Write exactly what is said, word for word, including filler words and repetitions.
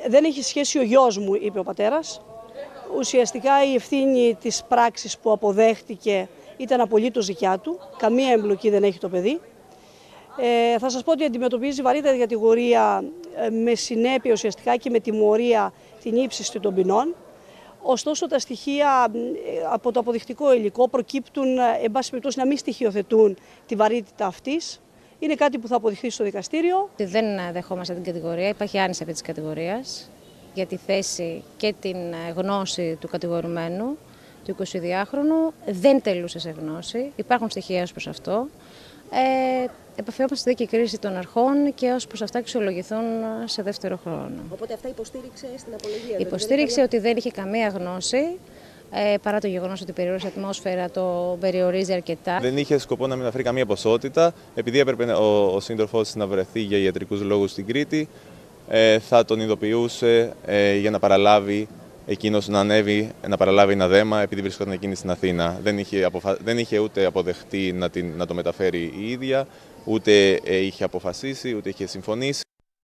Δεν έχει σχέση ο γιος μου, είπε ο πατέρας. Ουσιαστικά η ευθύνη της πράξης που αποδέχτηκε ήταν απολύτως δικιά του. Καμία εμπλοκή δεν έχει το παιδί. Ε, θα σας πω ότι αντιμετωπίζει βαρύτερη κατηγορία ε, με συνέπεια ουσιαστικά και με τιμωρία την ύψιστη των ποινών. Ωστόσο, τα στοιχεία ε, από το αποδεικτικό υλικό προκύπτουν, ε, εν πάση περιπτώσει, να μην στοιχειοθετούν τη βαρύτητα αυτής. Είναι κάτι που θα αποδειχθεί στο δικαστήριο. Δεν δεχόμαστε την κατηγορία, υπάρχει άρνηση επί της κατηγορίας για τη θέση και την γνώση του κατηγορουμένου, του εικοσιδυάχρονου. Δεν τελούσε σε γνώση, υπάρχουν στοιχεία ως προς αυτό. Ε, Επαφιόμαστε στη δίκαιη κρίση των αρχών και ως προς αυτά αξιολογηθούν σε δεύτερο χρόνο. Οπότε αυτά υποστήριξε στην απολογία. Υποστήριξε ότι δεν είχε καμία γνώση, ε, παρά το γεγονός ότι η περιόριση ατμόσφαιρα το περιορίζει αρκετά. Δεν είχε σκοπό να μην αναφέρει καμία ποσότητα. Επειδή έπρεπε ο, ο σύντροφός να βρεθεί για ιατρικούς λόγους στην Κρήτη, ε, θα τον ειδοποιούσε ε, για να παραλάβει εκείνος να ανέβει, να παραλάβει ένα δέμα, επειδή βρισκόταν εκείνη στην Αθήνα. Δεν είχε, αποφα... δεν είχε ούτε αποδεχτεί να, την... να το μεταφέρει η ίδια, ούτε είχε αποφασίσει, ούτε είχε συμφωνήσει.